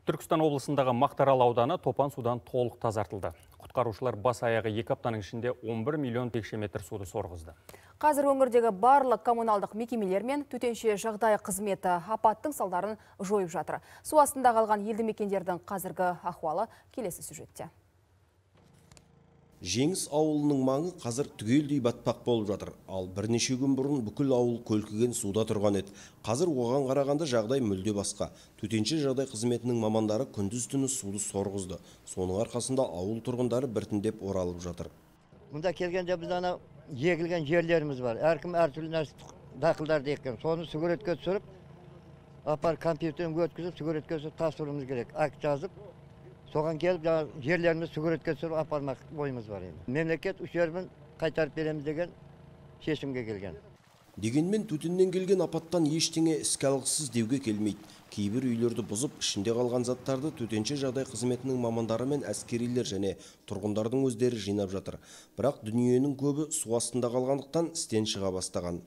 Түркістан облысындағы Мақтаарал ауданы топан судан толық тазартылды. Құтқарушылар бас аяғы 2 аптаның ішінде 11 миллион текше метр суды сорғызды. Қазір өңірдегі барлық коммуналдық мекемелер мен төтенше жағдай қызметі апаттың салдарын жойып жатыр. Су астында қалған елді мекендердің қазіргі ахуалы келесі сюжетте. Жеңіс ауылының маңы қазір түгелдей батпақ болып жатыр. Ал бірнеше күн бұрын бүкіл ауыл көлкіген суда тұрған еді. Қазір оған қарағанда жағдай мүлде басқа. Төтенше жағдай қызметінің мамандары күндіз-түні суды сорғызды. Соның арқасында ауыл тұрғындары біртіндеп оралып жатыр. Мұнда келгенде біз ана егілген жерлеріміз бар. Әркім әртүрлі нәрсе дақылдарды еккен. Соны суретке түсіріп, апар компьютерге өткізіп, суретке түсіріп тапсыруымыз керек. Акт жазып, соған келіп, жерлеріміз суретке түсіріп апармақ ойымыз бар енді. Мемлекет үш жерін қайтарып береміз деген шешімге келген. Дегенмен түтіннен келген апаттан ештеңе іске алғысыз деуге келмейді. Кейбір үйлерді бұзып, ішінде қалған заттарды төтенше жағдай қызметінің мамандары мен әскерилер және тұрғындардың өздері жинап жатыр. Бірақ дүниенің көбі су астында қалғандықтан істен шыға бастаған.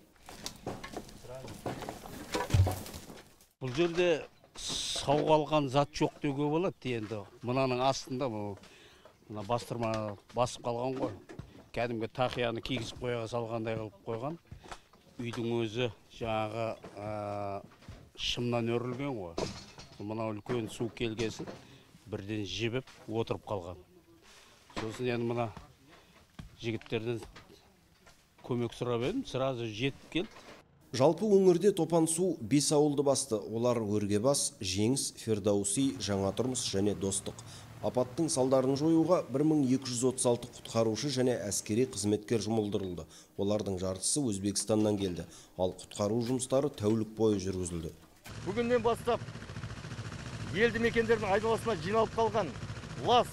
Бұл жерде сау қалған зат жоқ деуге болады енді. Мынаның астында мына бастырма басып қалған ғой. Кәдімгі тақияны кигізіп қояға салғандай қылып қойған. Үйдің өзі жаңағы шымнан өрілген ғой. Мына үлкен су келгесін бірден жібіп отырып қалған. Сосын енді мына жігіттерден көмек сұрап едім, сразу жетіп келді. Жалпы өңірде топан су 5 ауылды басты. Олар Өргебас, Жеңіс, Фердауси, Жаңатұрмыс және Достық. Апаттың салдарын жоюға 1236 құтқарушы және әскери қызметкер жұмылдырылды. Олардың жартысы Өзбекстаннан келді. Ал құтқару жұмыстары тәулік бойы жүргізілді. Бүгіннен бастап елді мекендердің айналасына жиналып қалған лас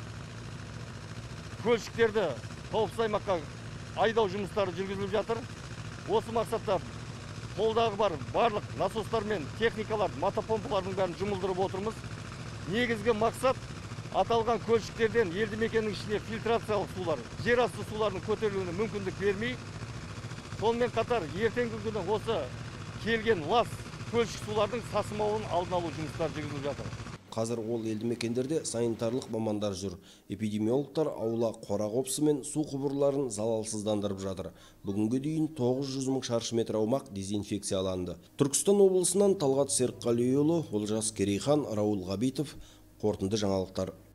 көлшіктерді қауіпсіз аймаққа айдау жұмыстары жүргізіліп жатыр. Осы мақсатта қолдағы бар барлық насостар мен техникалар, мотопомпалардың бәрін жұмылдырып отырмыз. Негізгі мақсат аталған көлшіктерден елді мекеннің ішіне фильтрациялық сулар, жер асты суларының көтерілуіне мүмкіндік бермей, сонымен қатар ертеңгі күні осы келген лас көлшік сулардың тасымалын алдын алу жұмыстары жүргізіліп жатыр. Қазір ол елді мекендерде санитарлық мамандар жүр. Эпидемиологтар аула қора-қопсы мен су құбырларын залалсыздандырып жатыр. Бүгінге дейін 900 мың шаршы метр аумақ дезинфекцияланды. Түркістан облысынан Талғат Серікқалиұлы, Олжас Керейхан, Раул Ғабитов, қорытынды жаңалықтар.